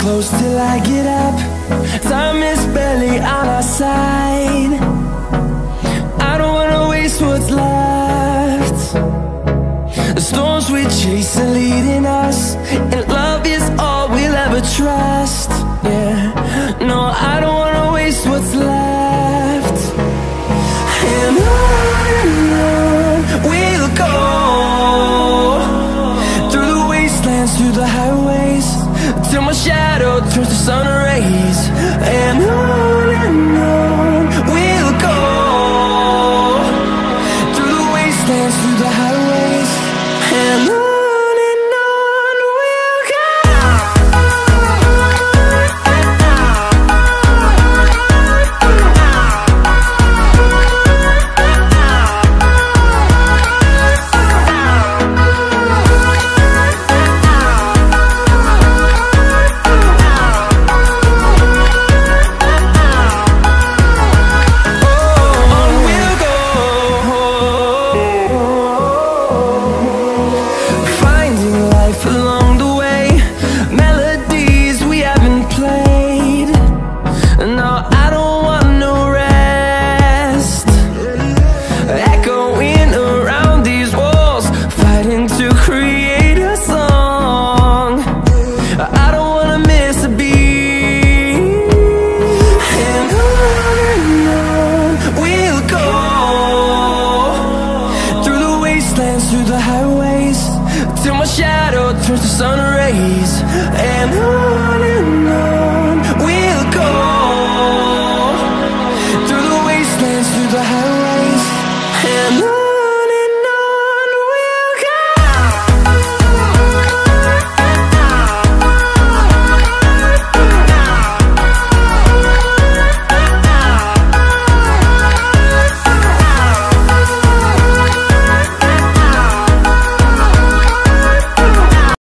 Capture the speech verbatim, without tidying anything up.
close till I get up. Time is barely on our side. I don't wanna waste what's left. The storms we chase are leading us, and love is all we'll ever trust. Yeah, no, I don't wanna waste what's left. And on and on we'll go, through the wastelands, through the highways, till my shadow turns to sun rays. And on and on we'll go, through the wastelands, through the highways, and on. Through the highways, till my shadow turns to sun rays. And on and